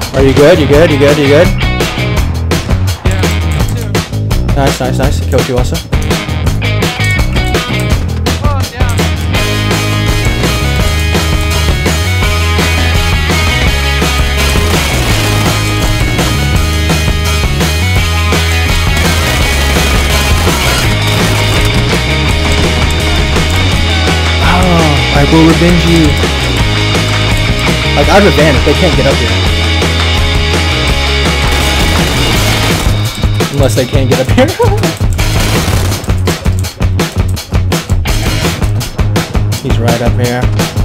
Are you good? You good? You good? You good? Yeah, me too. Nice, nice, nice. Killed you also. Oh, down. Oh, I will revenge you. Like, I'd revenge if they can't get up here. Unless they can't get up here. He's right up here.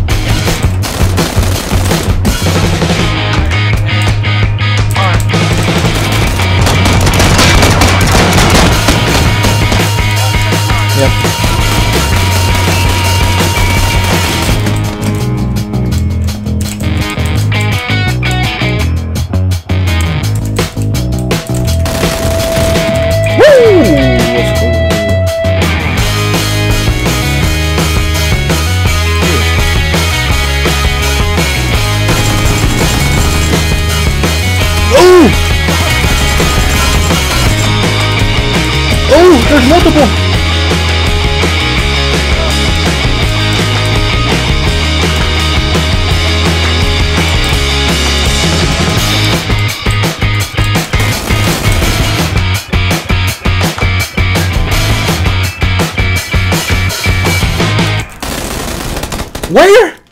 Yep. Oh, there's multiple. Where?